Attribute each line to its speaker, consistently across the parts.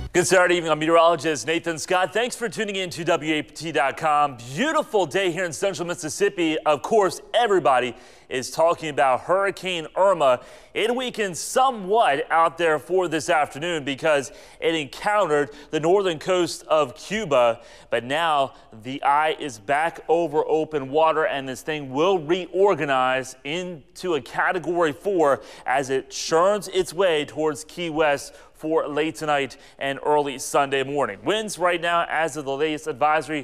Speaker 1: Good Saturday evening. I'm meteorologist Nathan Scott. Thanks for tuning in to WAPT.com. Beautiful day here in central Mississippi. Of course, everybody is talking about Hurricane Irma. It weakened somewhat out there for this afternoon because it encountered the northern coast of Cuba. But now the eye is back over open water, and this thing will reorganize into a Category 4 as it churns its way towards Key West for late tonight and early Sunday morning. Winds right now, as of the latest advisory,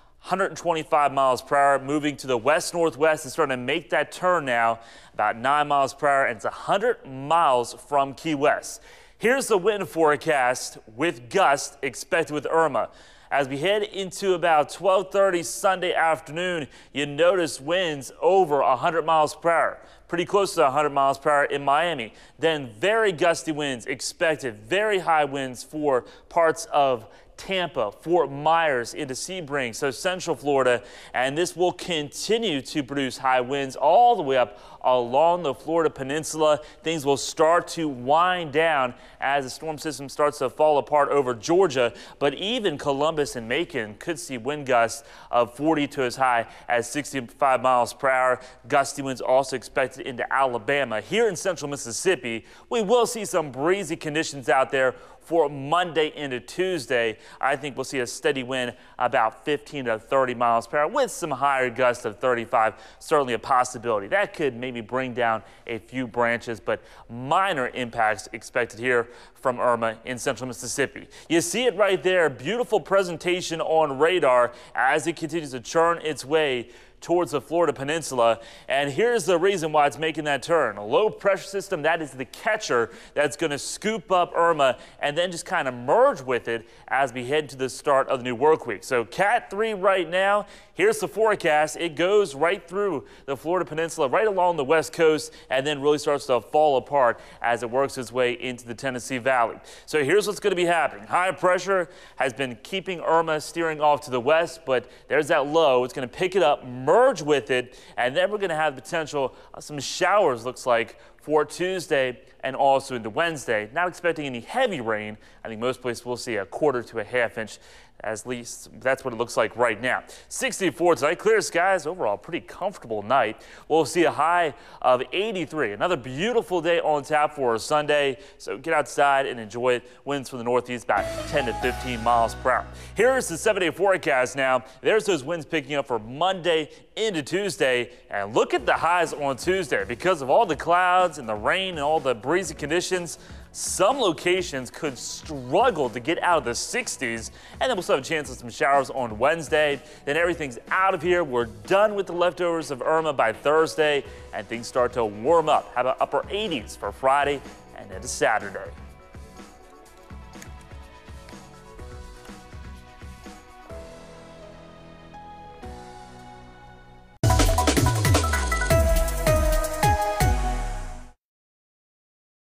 Speaker 1: 125 miles per hour, moving to the west-northwest and starting to make that turn now, about 9 miles per hour, and it's 100 miles from Key West. Here's the wind forecast with gusts expected with Irma. As we head into about 12:30 Sunday afternoon, you notice winds over 100 miles per hour, pretty close to 100 miles per hour in Miami. Then very gusty winds expected, very high winds for parts of Tampa, Fort Myers into Sebring, so Central Florida, and this will continue to produce high winds all the way up along the Florida Peninsula. Things will start to wind down as the storm system starts to fall apart over Georgia, but even Columbus and Macon could see wind gusts of 40 to as high as 65 miles per hour. Gusty winds also expected into Alabama. Here in central Mississippi, we will see some breezy conditions out there for Monday into Tuesday. I think we'll see a steady wind about 15 to 30 miles per hour with some higher gusts of 35. Certainly a possibility. That could maybe bring down a few branches, but minor impacts expected here from Irma in central Mississippi. You see it right there. Beautiful presentation on radar as it continues to churn its way towards the Florida Peninsula. And here's the reason why it's making that turn. A low pressure system, that is the catcher that's going to scoop up Irma and then just kind of merge with it as we head to the start of the new work week. So Cat 3 right now, here's the forecast. It goes right through the Florida Peninsula, right along the west coast, and then really starts to fall apart as it works its way into the Tennessee Valley. So here's what's going to be happening. High pressure has been keeping Irma steering off to the west, but there's that low. It's going to pick it up, merge with it, and then we're going to have the potential of some showers, looks like, for Tuesday and also into Wednesday. Not expecting any heavy rain. I think most places will see a quarter to a half inch. At least that's what it looks like right now. 64 tonight, clear skies, overall pretty comfortable night. We'll see a high of 83. Another beautiful day on tap for Sunday, so get outside and enjoy it. Winds from the northeast about 10 to 15 miles per hour. Here's the 7-day forecast now. There's those winds picking up for Monday into Tuesday, and look at the highs on Tuesday. Because of all the clouds and the rain and all the breezy conditions, some locations could struggle to get out of the 60s, and then we'll still have a chance of some showers on Wednesday. Then everything's out of here. We're done with the leftovers of Irma by Thursday, and things start to warm up. How about upper 80s for Friday and into Saturday?